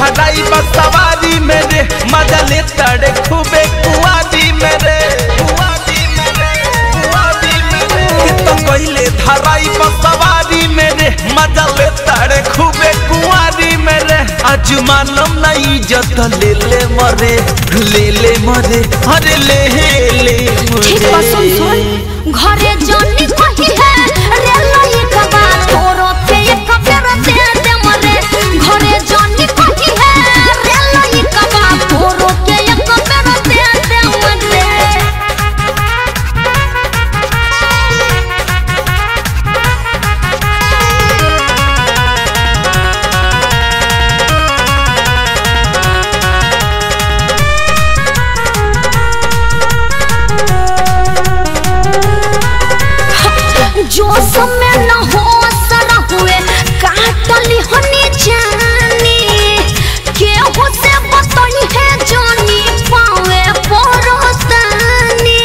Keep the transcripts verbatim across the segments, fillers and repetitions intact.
धराई बसवारी मेरे मजा ले तड़े खूबे कुआरी मेरे तो कहले धराई बसवारी मेरे मजा ले तड़े खूबे कुआरी मेरे आज मानम नहीं जत ले ले मरे ले ले मरे अरे ले ले मुझे घरे जानी कही है रे लाई कबा तोरो के एक बेर दे दे मरे घरे जानी कही है रे लाई कबा तोरो के एक बेर दे दे मरे जो समय न हो सरा हुए काटली हनी जानी के हो से बतई है जानी पावे परस्तानी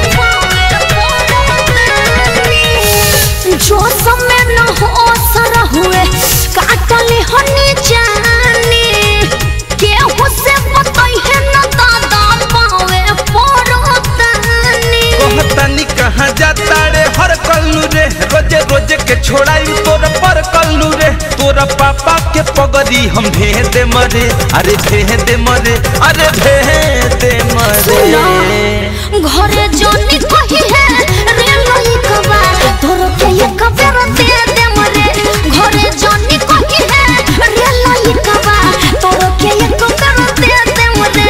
जो समय न हो सरा हुए काटली हनी जानी के हो से बतई है न दादा पावे परस्तानी कहतनी कहां जाता रे हर कल्लू रे रोजे रोजे के छोड़ाई तोर पर कल्लू रे तोरा पापा के पगड़ी हम भेज दे मरे अरे भेज दे मरे अरे भेज दे मरे घरे जानी कही है रे लाई कबा तोर के एक बेर दे दे मरे घरे जानी कही है रे लाई कबा तोर के एक बेर दे दे मरे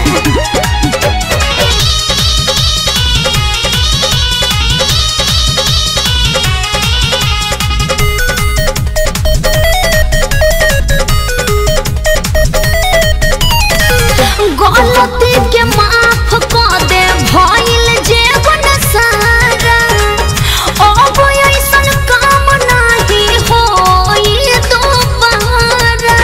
गलती के माफ कर दे भइल जीवन सारा अब ऐसन काम नहीं होई दोबारा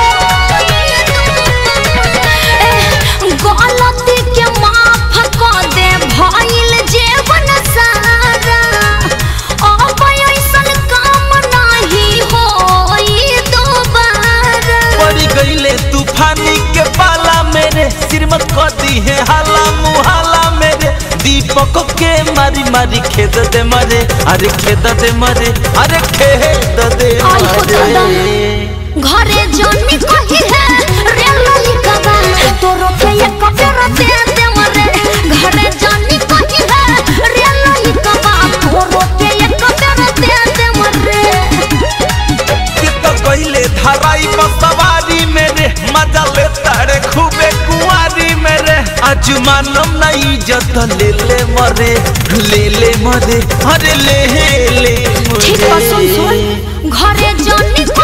गलती के माफ कर दे भइल जीवन सारा अब ऐसन काम नहीं होई दोबारा पड़ी गईले तूफानी के पाला मेरे सिर मत कर दी है हाला मुहाला मेरे दीपक के मारी मारी खेद दे मरे अरे खेद दे मरे अरे खेद दे मरे घरे जानी कही है रे लाई कबा तोरो के एक बेर दे दे मरे घरे जानी कही है रे लाई कबा तोरो के एक बेर दे दे मरे कि तो कहले धराई बसवारी मेरे मजा ले तड़े खूबे कुआरी मेरे आज मानम नहीं जत ले ले मरे ले ले मरे अरे ले ले मुझे घरे जानी